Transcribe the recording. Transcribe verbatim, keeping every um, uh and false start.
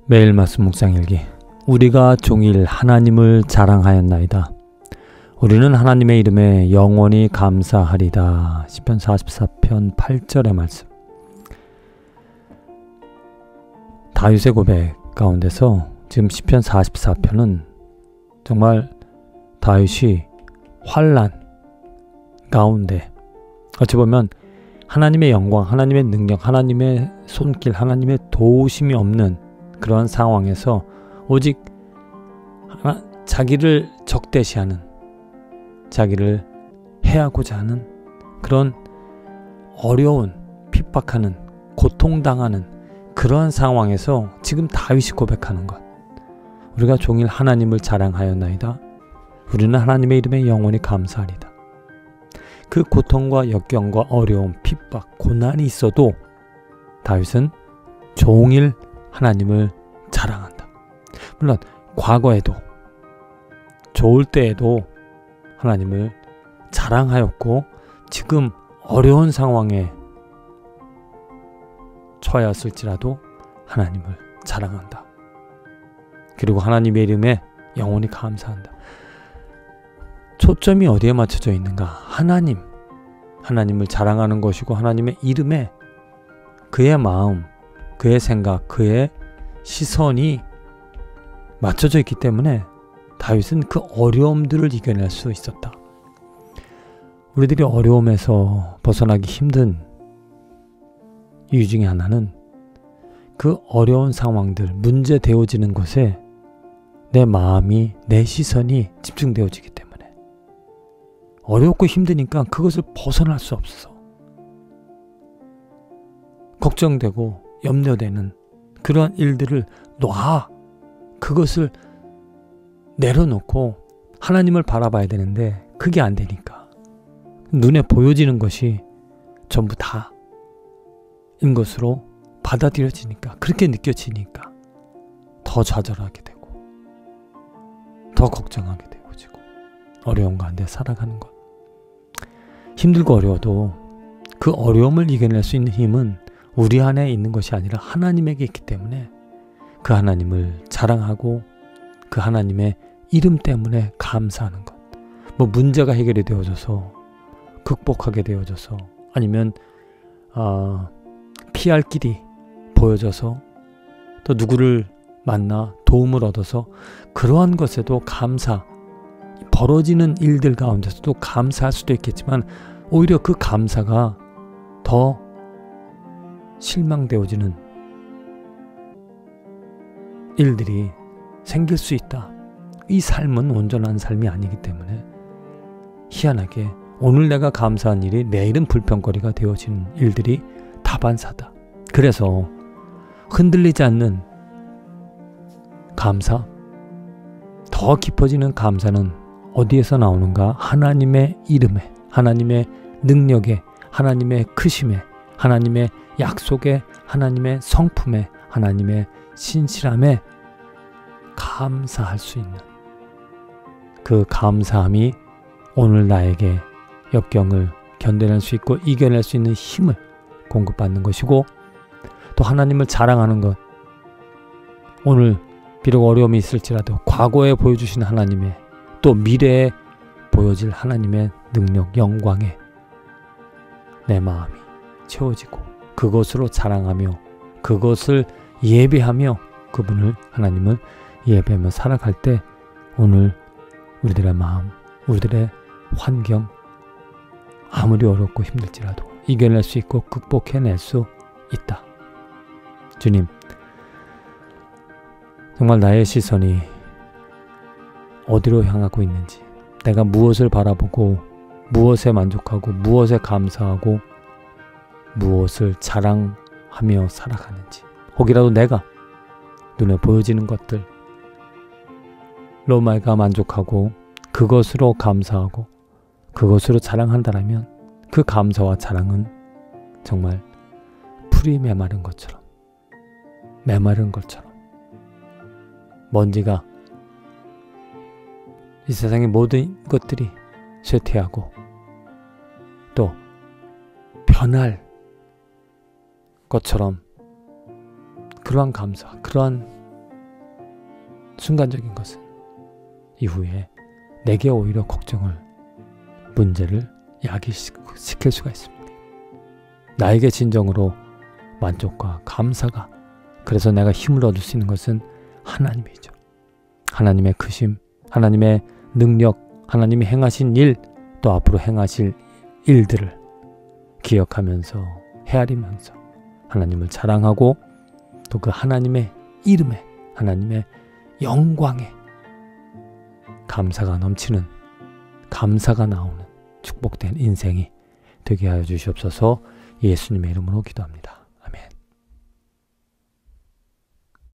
매일 말씀 묵상일기. 우리가 종일 하나님을 자랑하였나이다. 우리는 하나님의 이름에 영원히 감사하리다. 시편 사십사 편 팔 절의 말씀. 다윗의 고백 가운데서 지금 시편 사십사 편은 정말 다윗이 환난 가운데 어찌 보면 하나님의 영광, 하나님의 능력, 하나님의 손길, 하나님의 도우심이 없는 그러한 상황에서 오직 하나, 자기를 적대시하는, 자기를 해하고자 하는 그런 어려운, 핍박하는, 고통당하는 그러한 상황에서 지금 다윗이 고백하는 것. 우리가 종일 하나님을 자랑하였나이다. 우리는 하나님의 이름에 영원히 감사하리다. 그 고통과 역경과 어려움, 핍박, 고난이 있어도 다윗은 종일 하나님을 자랑한다. 물론 과거에도 좋을 때에도 하나님을 자랑하였고 지금 어려운 상황에 처하였을지라도 하나님을 자랑한다. 그리고 하나님의 이름에 영원히 감사한다. 초점이 어디에 맞춰져 있는가? 하나님, 하나님을 자랑하는 것이고 하나님의 이름에 그의 마음, 그의 생각, 그의 시선이 맞춰져 있기 때문에 다윗은 그 어려움들을 이겨낼 수 있었다. 우리들이 어려움에서 벗어나기 힘든 이유 중에 하나는 그 어려운 상황들, 문제 되어지는 곳에 내 마음이, 내 시선이 집중되어지기 때문에 어렵고 힘드니까 그것을 벗어날 수 없어서 걱정되고 염려되는 그러한 일들을 놔 그것을 내려놓고 하나님을 바라봐야 되는데 그게 안 되니까 눈에 보여지는 것이 전부 다인 것으로 받아들여지니까, 그렇게 느껴지니까 더 좌절하게 되고 더 걱정하게 되어지고 어려운 가운데 살아가는 것. 힘들고 어려워도 그 어려움을 이겨낼 수 있는 힘은 우리 안에 있는 것이 아니라 하나님에게 있기 때문에 그 하나님을 자랑하고 그 하나님의 이름 때문에 감사하는 것. 뭐 문제가 해결이 되어져서 극복하게 되어져서 아니면 어, 피할 길이 보여져서 또 누구를 만나 도움을 얻어서 그러한 것에도 감사, 벌어지는 일들 가운데서도 감사할 수도 있겠지만 오히려 그 감사가 더 실망되어지는 일들이 생길 수 있다. 이 삶은 온전한 삶이 아니기 때문에 희한하게 오늘 내가 감사한 일이 내일은 불평거리가 되어지는 일들이 다반사다. 그래서 흔들리지 않는 감사, 더 깊어지는 감사는 어디에서 나오는가? 하나님의 이름에, 하나님의 능력에, 하나님의 크심에, 하나님의 약속에, 하나님의 성품에, 하나님의 신실함에 감사할 수 있는 그 감사함이 오늘 나에게 역경을 견뎌낼 수 있고 이겨낼 수 있는 힘을 공급받는 것이고, 또 하나님을 자랑하는 것, 오늘 비록 어려움이 있을지라도 과거에 보여주신 하나님의, 또 미래에 보여질 하나님의 능력, 영광에 내 마음이 채워지고 그것으로 자랑하며 그것을 예배하며 그분을, 하나님을 예배하며 살아갈 때 오늘 우리들의 마음, 우리들의 환경 아무리 어렵고 힘들지라도 이겨낼 수 있고 극복해낼 수 있다. 주님, 정말 나의 시선이 어디로 향하고 있는지, 내가 무엇을 바라보고 무엇에 만족하고 무엇에 감사하고 무엇을 자랑하며 살아가는지, 혹이라도 내가 눈에 보여지는 것들로 내가 만족하고 그것으로 감사하고 그것으로 자랑한다라면 그 감사와 자랑은 정말 풀이 메마른 것처럼, 메마른 것처럼 먼지가 이 세상의 모든 것들이 쇠퇴하고 또 변할 것처럼 그러한 감사, 그러한 순간적인 것은 이후에 내게 오히려 걱정을, 문제를 야기시킬 수가 있습니다. 나에게 진정으로 만족과 감사가, 그래서 내가 힘을 얻을 수 있는 것은 하나님이죠. 하나님의 크심, 하나님의 능력, 하나님이 행하신 일, 또 앞으로 행하실 일들을 기억하면서 헤아리면서 하나님을 자랑하고, 또 그 하나님의 이름에, 하나님의 영광에 감사가 넘치는, 감사가 나오는 축복된 인생이 되게 하여 주시옵소서. 예수님의 이름으로 기도합니다.